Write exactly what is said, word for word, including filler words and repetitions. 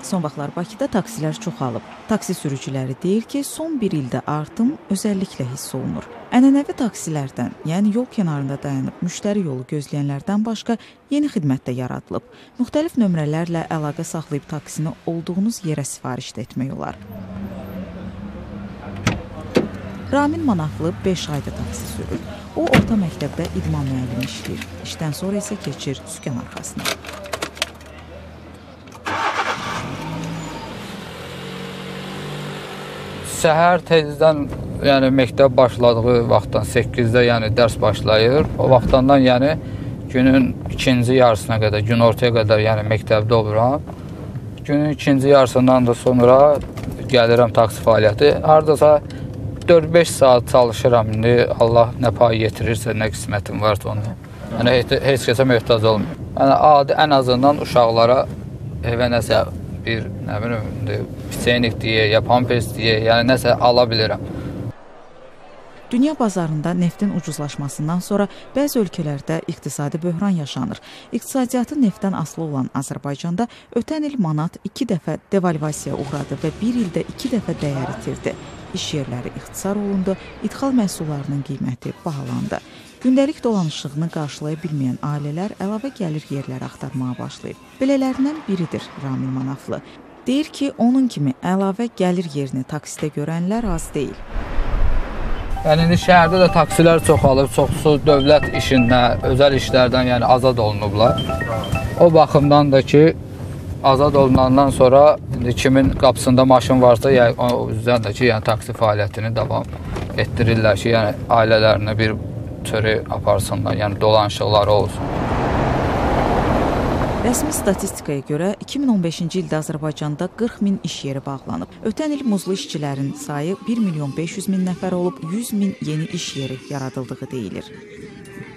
Son vaxtlar Bakıda taksilər çoxalıb. Taksi sürücüləri deyir ki, son bir ildə artım özəlliklə hiss olunur. Ənənəvi taksilərdən, yəni yol kənarında dayanıb müştəri yolu gözləyənlərdən başqa yeni xidmət də yaradılıb. Müxtəlif nömrələrlə əlaqə saxlayıb taksini olduğunuz yerə sifariş də etmək olar. Ramin Manaflı beş ayda taksi sürür. O, orta məktəbdə idman müəllimi işləyir. İşdən sonra isə keçir sükan arxasına. Səhər tezdən, yəni məktəb başladığı vaxtdan səkkizdə yəni dərs başlayır. O vaxtdan yəni günün ikinci yarısına qədər, gün ortaya qədər yəni məktəbdə oluram. Günün ikinci yarısından da sonra gəlirəm taksi fəaliyyəti. Hardasa dörd beş saat çalışıram. İndi Allah nə pay yetirirsə, nə qismətim varsa onu. Yəni heç kəsə möhtac olmuyor. Yəni adi ən azından uşaqlara evə nəsə bir, nə bilim, piseynik deyə, ya pampers deyə, yəni nəsə ala bilirəm. Dünya bazarında neftin ucuzlaşmasından sonra bəzi ölkələrdə iqtisadi böhran yaşanır. İqtisadiyyatı neftdən asılı olan Azərbaycanda ötən il manat iki dəfə devalvasiyaya uğradı və bir ildə iki dəfə dəyər itirdi. İş yerləri ixtisar olundu, idxal məhsullarının qiyməti bahalandı. Gündəlik dolanışığını qarşılaya bilməyən ailələr əlavə gəlir yerləri axtarmağa başlayıb. Belələrindən biridir Ramin Manaflı. Deyir ki, onun kimi əlavə gəlir yerini taksidə görənlər az deyil. Yəni indi şəhərdə də taksilər çoxalır, çoxsu dövlət işindən, özəl işlərdən yəni azad olunublar. O baxımdan da ki, azad olunandan sonra indi kimin qapısında maşın varsa, yəni o üzdən də ki, yəni taksi fəaliyyətini davam etdirirlər ki, yəni ailələrinə bir törü aparsınlar, yəni dolanışıqları olsun. Rəsmi statistikaya görə iki min on beşinci ildə Azərbaycanda qırx min iş yeri bağlanıb. Ötən il muzlu işçilərin sayı bir milyon beş yüz min nəfər olub, yüz min yeni iş yeri yaradıldığı deyilir.